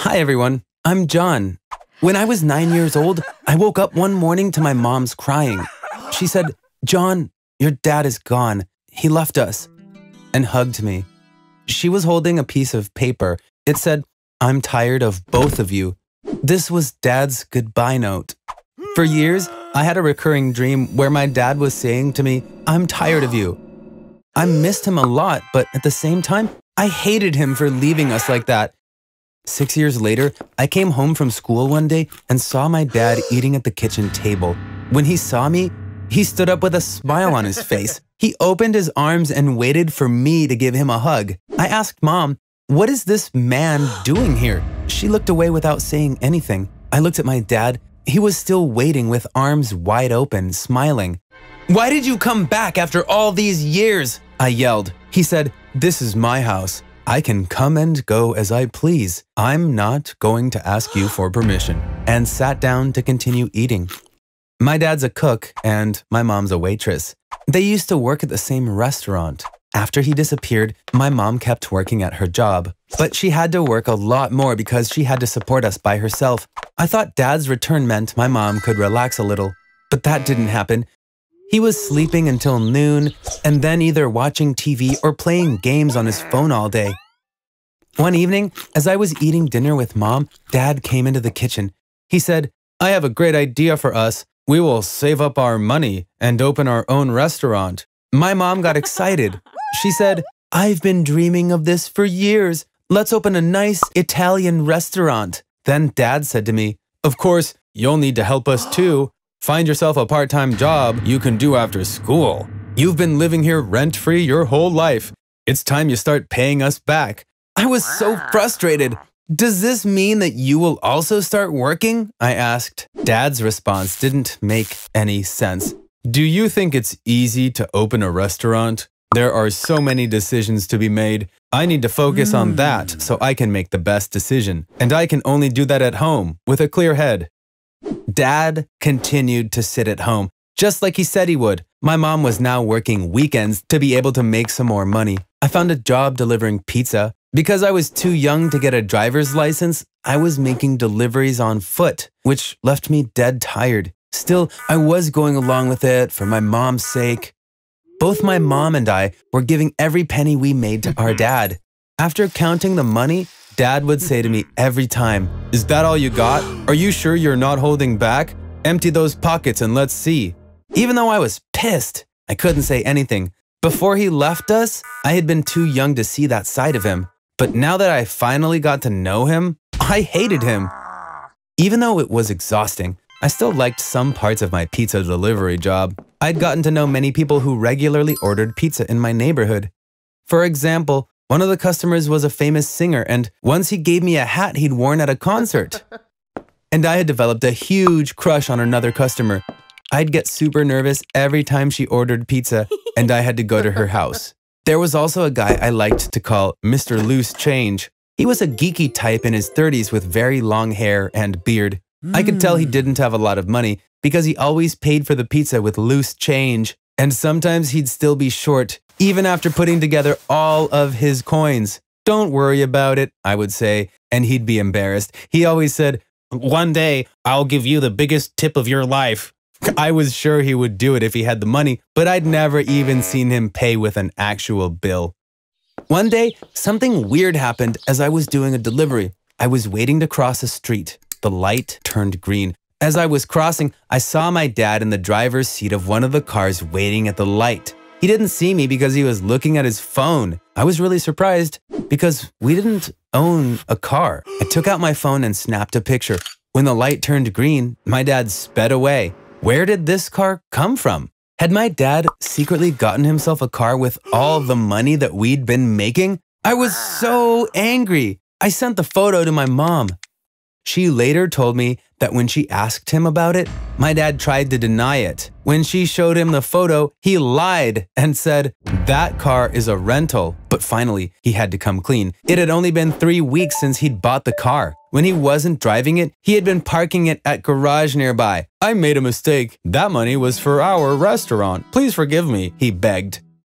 Hi everyone, I'm John. When I was 9 years old, I woke up one morning to my mom's crying. She said, "John, your dad is gone. He left us," and hugged me. She was holding a piece of paper. It said, "I'm tired of both of you." This was Dad's goodbye note. For years, I had a recurring dream where my dad was saying to me, "I'm tired of you." I missed him a lot, but at the same time, I hated him for leaving us like that. 6 years later, I came home from school one day and saw my dad eating at the kitchen table. When he saw me, he stood up with a smile on his face. He opened his arms and waited for me to give him a hug. I asked Mom, "What is this man doing here?" She looked away without saying anything. I looked at my dad. He was still waiting with arms wide open, smiling. "Why did you come back after all these years?" I yelled. He said, "This is my house. I can come and go as I please. I'm not going to ask you for permission," and sat down to continue eating. My dad's a cook and my mom's a waitress. They used to work at the same restaurant. After he disappeared, my mom kept working at her job, but she had to work a lot more because she had to support us by herself. I thought Dad's return meant my mom could relax a little, but that didn't happen. He was sleeping until noon and then either watching TV or playing games on his phone all day. One evening, as I was eating dinner with Mom, Dad came into the kitchen. He said, "I have a great idea for us. We will save up our money and open our own restaurant." My mom got excited. She said, "I've been dreaming of this for years. Let's open a nice Italian restaurant." Then Dad said to me, "Of course, you'll need to help us too. Find yourself a part-time job you can do after school. You've been living here rent-free your whole life. It's time you start paying us back." I was so frustrated. "Does this mean that you will also start working?" I asked. Dad's response didn't make any sense. "Do you think it's easy to open a restaurant? There are so many decisions to be made. I need to focus on that so I can make the best decision. And I can only do that at home with a clear head." Dad continued to sit at home, just like he said he would. My mom was now working weekends to be able to make some more money. I found a job delivering pizza. Because I was too young to get a driver's license, I was making deliveries on foot, which left me dead tired. Still, I was going along with it for my mom's sake. Both my mom and I were giving every penny we made to our dad. After counting the money, Dad would say to me every time, "Is that all you got? Are you sure you're not holding back? Empty those pockets and let's see." Even though I was pissed, I couldn't say anything. Before he left us, I had been too young to see that side of him. But now that I finally got to know him, I hated him. Even though it was exhausting, I still liked some parts of my pizza delivery job. I'd gotten to know many people who regularly ordered pizza in my neighborhood. For example, one of the customers was a famous singer, and once he gave me a hat he'd worn at a concert. And I had developed a huge crush on another customer. I'd get super nervous every time she ordered pizza, and I had to go to her house. There was also a guy I liked to call Mr. Loose Change. He was a geeky type in his 30s with very long hair and beard. I could tell he didn't have a lot of money because he always paid for the pizza with loose change. And sometimes he'd still be short, even after putting together all of his coins. "Don't worry about it," I would say, and he'd be embarrassed. He always said, "One day, I'll give you the biggest tip of your life." I was sure he would do it if he had the money, but I'd never even seen him pay with an actual bill. One day, something weird happened as I was doing a delivery. I was waiting to cross a street. The light turned green. As I was crossing, I saw my dad in the driver's seat of one of the cars waiting at the light. He didn't see me because he was looking at his phone. I was really surprised because we didn't own a car. I took out my phone and snapped a picture. When the light turned green, my dad sped away. Where did this car come from? Had my dad secretly gotten himself a car with all the money that we'd been making? I was so angry. I sent the photo to my mom. She later told me that when she asked him about it, my dad tried to deny it. When she showed him the photo, he lied and said, "That car is a rental." But finally, he had to come clean. It had only been 3 weeks since he'd bought the car. When he wasn't driving it, he had been parking it at garage nearby. "I made a mistake. That money was for our restaurant. Please forgive me," he begged.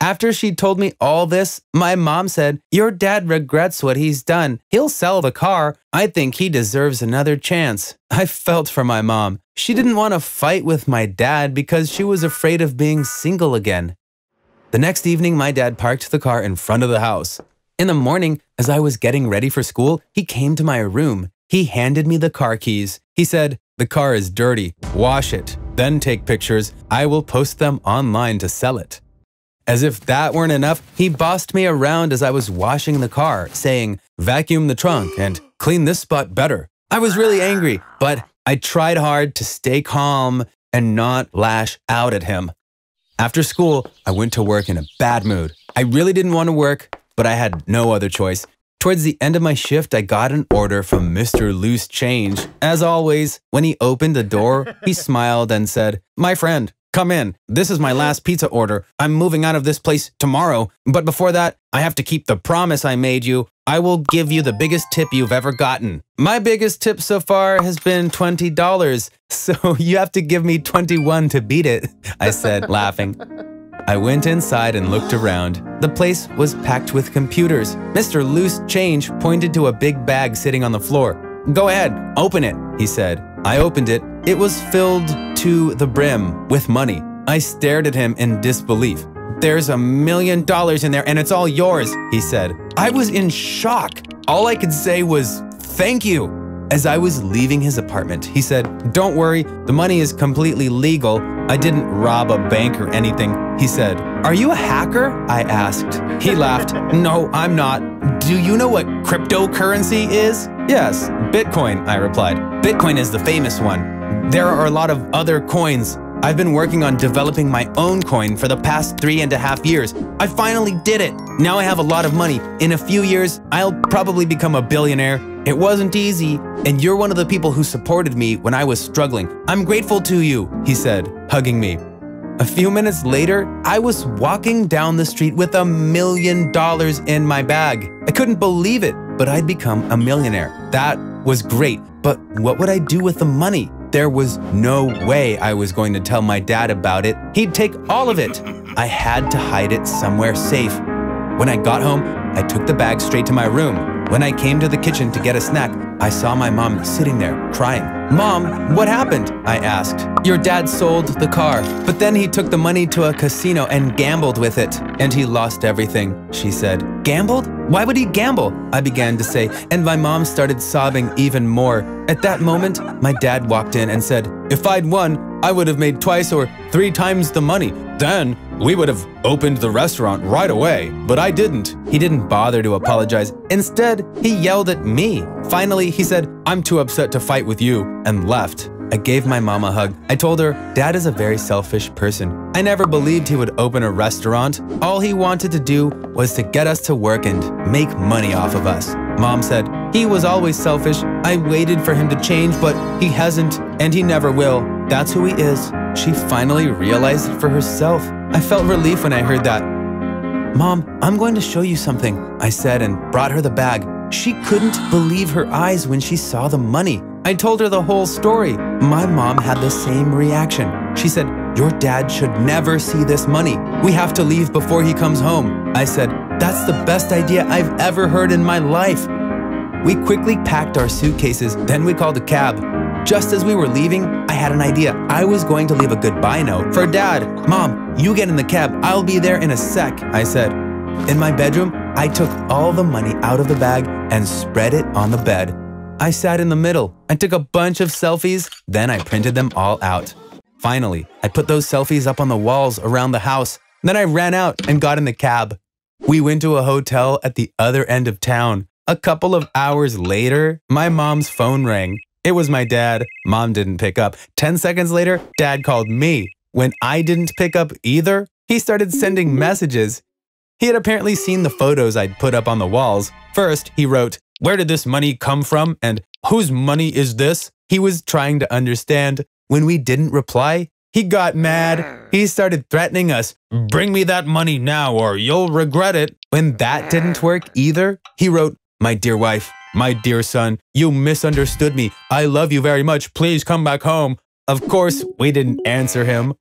After she told me all this, my mom said, "Your dad regrets what he's done. He'll sell the car. I think he deserves another chance." I felt for my mom. She didn't want to fight with my dad because she was afraid of being single again. The next evening, my dad parked the car in front of the house. In the morning, as I was getting ready for school, he came to my room. He handed me the car keys. He said, "The car is dirty. Wash it. Then take pictures. I will post them online to sell it." As if that weren't enough, he bossed me around as I was washing the car, saying, "Vacuum the trunk and clean this spot better." I was really angry, but I tried hard to stay calm and not lash out at him. After school, I went to work in a bad mood. I really didn't want to work, but I had no other choice. Towards the end of my shift, I got an order from Mr. Loose Change. As always, when he opened the door, he smiled and said, "My friend, come in. This is my last pizza order. I'm moving out of this place tomorrow. But before that, I have to keep the promise I made you. I will give you the biggest tip you've ever gotten." My biggest tip so far has been $20, so you have to give me 21 to beat it, I said, laughing. I went inside and looked around. The place was packed with computers. Mr. Loose Change pointed to a big bag sitting on the floor. "Go ahead, open it," he said. I opened it. It was filled to the brim with money. I stared at him in disbelief. "There's $1 million in there and it's all yours," he said. I was in shock. All I could say was, "Thank you." As I was leaving his apartment, he said, "Don't worry, the money is completely legal. I didn't rob a bank or anything." He said, "Are you a hacker?" I asked. He laughed. "No, I'm not. Do you know what cryptocurrency is?" "Yes, Bitcoin," I replied. "Bitcoin is the famous one. There are a lot of other coins. I've been working on developing my own coin for the past 3.5 years. I finally did it. Now I have a lot of money. In a few years, I'll probably become a billionaire. It wasn't easy, and you're one of the people who supported me when I was struggling. I'm grateful to you," he said, hugging me. A few minutes later, I was walking down the street with $1 million in my bag. I couldn't believe it, but I'd become a millionaire. That was great, but what would I do with the money? There was no way I was going to tell my dad about it. He'd take all of it. I had to hide it somewhere safe. When I got home, I took the bag straight to my room. When I came to the kitchen to get a snack, I saw my mom sitting there, crying. "Mom, what happened?" I asked. "Your dad sold the car, but then he took the money to a casino and gambled with it, and he lost everything," she said. "Gambled? Why would he gamble?" I began to say, and my mom started sobbing even more. At that moment, my dad walked in and said, "If I'd won, I would have made 2 or 3 times the money. Then we would have opened the restaurant right away, but I didn't." He didn't bother to apologize. Instead, he yelled at me. Finally, he said, "I'm too upset to fight with you," and left. I gave my mom a hug. I told her, "Dad is a very selfish person. I never believed he would open a restaurant. All he wanted to do was to get us to work and make money off of us." Mom said, "He was always selfish. I waited for him to change, but he hasn't, and he never will. That's who he is." She finally realized it for herself. I felt relief when I heard that. "Mom, I'm going to show you something," I said and brought her the bag. She couldn't believe her eyes when she saw the money. I told her the whole story. My mom had the same reaction. She said, "Your dad should never see this money. We have to leave before he comes home." I said, "That's the best idea I've ever heard in my life." We quickly packed our suitcases, then we called a cab. Just as we were leaving, I had an idea. I was going to leave a goodbye note for Dad. "Mom, you get in the cab. I'll be there in a sec," I said. In my bedroom, I took all the money out of the bag and spread it on the bed. I sat in the middle. I took a bunch of selfies, then I printed them all out. Finally, I put those selfies up on the walls around the house. Then I ran out and got in the cab. We went to a hotel at the other end of town. A couple of hours later, my mom's phone rang. It was my dad. Mom didn't pick up. 10 seconds later, Dad called me. When I didn't pick up either, he started sending messages. He had apparently seen the photos I'd put up on the walls. First, he wrote, "Where did this money come from?" and "Whose money is this?" He was trying to understand. When we didn't reply, he got mad. He started threatening us. "Bring me that money now or you'll regret it." When that didn't work either, he wrote, "My dear wife, my dear son, you misunderstood me. I love you very much. Please come back home." Of course, we didn't answer him.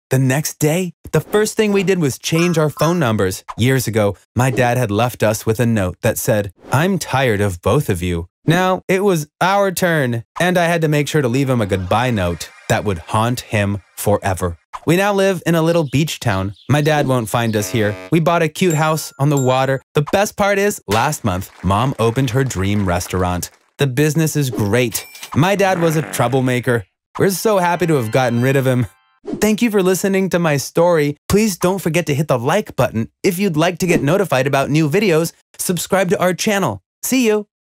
The next day, the first thing we did was change our phone numbers. Years ago, my dad had left us with a note that said, "I'm tired of both of you." Now, it was our turn, and I had to make sure to leave him a goodbye note that would haunt him forever. We now live in a little beach town. My dad won't find us here. We bought a cute house on the water. The best part is, last month, Mom opened her dream restaurant. The business is great. My dad was a troublemaker. We're so happy to have gotten rid of him. Thank you for listening to my story. Please don't forget to hit the like button. If you'd like to get notified about new videos, subscribe to our channel. See you.